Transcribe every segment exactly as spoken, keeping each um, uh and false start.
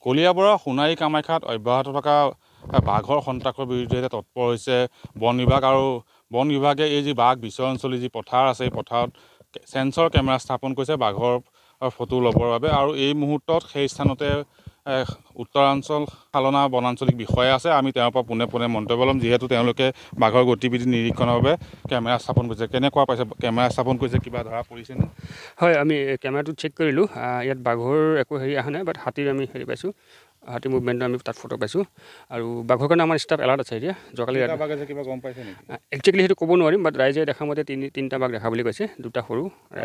কলিয়াবৰৰ সোণাৰী কামাখ্যাত অব্যাহত থকা বাঘৰ সন্ত্ৰাসৰ বিৰুদ্ধে তৎপৰ হৈছে বন বিভাগ আৰু বন বিভাগে এই যি বাঘ বিচৰণস্থলী যি পথাৰ আছে এই পথাৰত সেন্সৰ কেমেৰা স্থাপন কৰিছে বাঘৰ ফটো ল'বৰ বাবে আৰু এই মুহূৰ্তত সেই স্থানতে উত্তৰাঞ্চল ফালনা বনাঞ্চলিক বিষয়া আছে আমি তেওঁৰ পৰা পোনে পোনে মন্তব্য ল'ম যিহেতু তেওঁলোকে বাঘৰ গতিবিধি নিৰীক্ষণৰ বাবে কেমেৰা স্থাপন কৰিছে কেনেকুৱা পাইছে কেমেৰা স্থাপন কৰিছে কিবা ধৰা পৰিছেনে হয় আমি কেমেৰাটো চেক কৰিলোঁ ইয়াত বাঘৰ একো হেৰি অহা নাই বাট হাতীৰ আমি হেৰি পাইছোঁ হাতী মুভমেণ্ট আমি তাত ফটো পাইছোঁ আৰু বাঘৰ কাৰণে আমাৰ ষ্টাফ এলাৰ্ট আছে এতিয়া যোৱাকালি কিবা গম পাইছে নেকি একজেক্টলি সেইটো ক'ব নোৱাৰিম বাট ৰাইজে দেখা মতে তিনি তিনিটা বাঘ দেখা বুলি কৈছে দুটা সৰু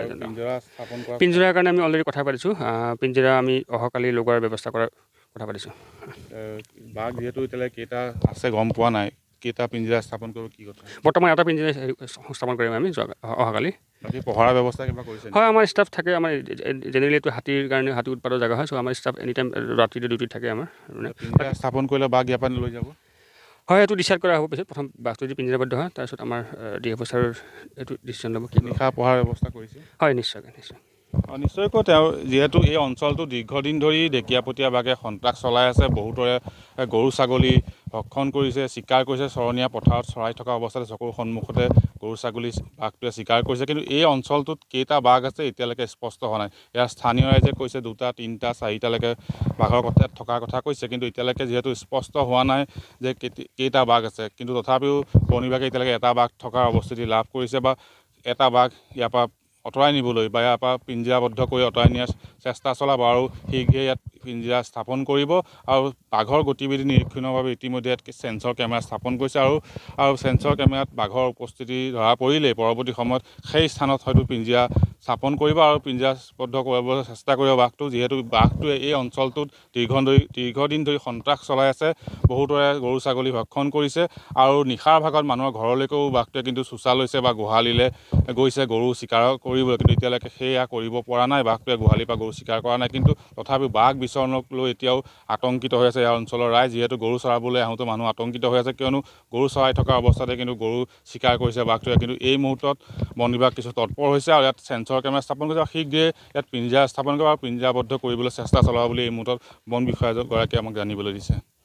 পিঞ্জৰাৰ কাৰণে আমি অলৰেডি কথা পাতিছোঁ পিঞ্জৰা আমি অহাকালি লগোৱাৰ ব্যৱস্থা কৰাৰ কথা পাতিছোঁ বাঘ যিহেতু এতিয়ালৈকে কেইটা আছে গম পোৱা নাই কেইটা পিঞ্জৰা স্থাপন কৰিব কি কথা বৰ্তমান এটা পিঞ্জৰা স্থাপন কৰিম আমি অহাকালি পহৰা ব্যৱস্থা কিবা কৰিছে হয় আমাৰ ষ্টাফ থাকে আমাৰ জেনেৰেলি এইটো হাতীৰ কাৰণে হাতী উৎপাদৰ জেগা হয় চ' আমাৰ ষ্টাফ এনি টাইম ৰাতিটো ডিউটিত থাকে আমাৰ স্থাপন কৰিলে বাঘ ইয়াৰ পৰা লৈ যাব হয় এইটো ডিচাইড কৰা হ'ব পিছত প্ৰথম বাঘটো যদি পিঞ্জৰাবদ্ধ হয় তাৰপিছত আমাৰ ডি এফ অফিচাৰৰ এইটো ডিচিশ্যন ল'ব কি নিশা পঢ়াৰ ব্যৱস্থা কৰিছে হয় নিশ্চয়কৈ নিশ্চয় নিশ্চয়কৈ তেওঁ যিহেতু এই অঞ্চলটো দীৰ্ঘদিন ধৰি ঢেকীয়াপতীয়া বাঘে সন্ত্ৰাস চলাই আছে বহুতৰে গৰু ছাগলী ভক্ষণ কৰিছে চিকাৰ কৰিছে চৰণীয়া পথাৰত চৰাই থকা অৱস্থাতে চকুৰ সন্মুখতে গৰু ছাগলী বাঘটোৱে চিকাৰ কৰিছে কিন্তু এই অঞ্চলটোত কেইটা বাঘ আছে এতিয়ালৈকে স্পষ্ট হোৱা নাই ইয়াৰ স্থানীয় ৰাইজে কৈছে দুটা তিনিটা চাৰিটালৈকে বাঘৰ কথা থকাৰ কথা কৈছে কিন্তু এতিয়ালৈকে যিহেতু স্পষ্ট হোৱা নাই যে কেইটা বাঘ আছে কিন্তু তথাপিও বন বিভাগে এতিয়ালৈকে এটা বাঘ থকাৰ অৱস্থিতি লাভ কৰিছে বা এটা বাঘ ইয়াৰ পৰা আঁতৰাই নিবলৈ বা ইয়াৰ পৰা পিঞ্জৰাবদ্ধ কৰি আঁতৰাই নিয়াৰ চেষ্টা চলাব আৰু শীঘ্ৰে ইয়াত পিঞ্জৰা স্থাপন কৰিব আৰু বাঘৰ গতিবিধি নিৰীক্ষণৰ বাবে ইতিমধ্যে ইয়াত চেন্সৰ কেমেৰা স্থাপন কৰিছে আৰু আৰু চেন্সৰ কেমেৰাত বাঘৰ উপস্থিতি ধৰা পৰিলেই পৰৱৰ্তী সময়ত সেই স্থানত হয়তো পিঞ্জৰা স্থাপন কৰিব আৰু পিঞ্জৰাবদ্ধ কৰিবলৈ চেষ্টা কৰিব বাঘটো যিহেতু বাঘটোৱে এই অঞ্চলটোত দীৰ্ঘ ধৰি দীৰ্ঘদিন ধৰি সন্ত্ৰাস চলাই আছে বহুতৰে গৰু ছাগলী ভক্ষণ কৰিছে আৰু নিশাৰ ভাগত মানুহৰ ঘৰলৈকেও বাঘটোৱে কিন্তু চোচা লৈছে বা গোহালিলৈ গৈছে গৰু চিকাৰ কৰিবলৈ কিন্তু এতিয়ালৈকে সেয়া কৰিব পৰা নাই বাঘটোৱে গোহালিৰ পৰা গৰু চিকাৰ কৰা নাই কিন্তু তথাপিও বাঘ বিচৰণক লৈ এতিয়াও আতংকিত হৈ আছে ইয়াৰ অঞ্চলৰ ৰাইজ যিহেতু গৰু চৰাবলৈ আহোঁতে মানুহ আতংকিত হৈ আছে কিয়নো গৰু চৰাই থকা অৱস্থাতে কিন্তু গৰু চিকাৰ কৰিছে বাঘটোৱে কিন্তু এই মুহূৰ্তত বন বিভাগ কিছু তৎপৰ হৈছে আৰু ইয়াত চেন্সৰ কেমেৰা স্থাপন কৰিছে আৰু শীঘ্ৰে ইয়াত পিঞ্জৰা স্থাপন কৰিব আৰু পিঞ্জৰাবদ্ধ কৰিবলৈ চেষ্টা চলাব বুলি এই মুহূৰ্তত বন বিষয়াগৰাকীয়ে আমাক জানিবলৈ দিছে